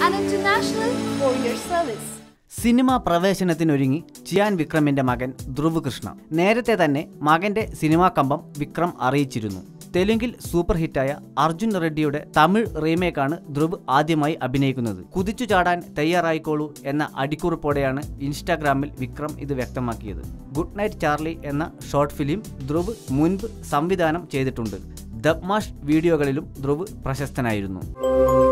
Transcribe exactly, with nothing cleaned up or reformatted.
an international courier service. സിനിമ പ്രവേശനത്തിനൊരുങ്ങി ചിയാൻ വിക്രമിന്റെ മകൻ ധ്രുവ് കൃഷ്ണ. നേരത്തെ തന്നെ മകന്റെ സിനിമാ കമ്പം വിക്രം അറിയിച്ചിരുന്നു. തെലുങ്കിൽ സൂപ്പർ ഹിറ്റായ അർജുൻ റെഡ്ഡിയുടെ തമിഴ് റീമേക്കാണ് ധ്രുവ് ആദ്യമായി അഭിനയിക്കുന്നത്. കുതിച്ചു ചാടാൻ തയ്യാറായിക്കോളൂ എന്ന അടിക്കുറിപ്പോടെയാണ് ഇൻസ്റ്റാഗ്രാമിൽ വിക്രം ഇത് വ്യക്തമാക്കിയത്. ഗുഡ് നൈറ്റ് ചാർലി എന്ന ഷോർട്ട് ഫിലിം ധ്രുവ് മുൻപ് സംവിധാനം ചെയ്തിട്ടുണ്ട്. ദബ്മാഷ് വീഡിയോകളിലും ധ്രുവ് പ്രശസ്തനായിരുന്നു.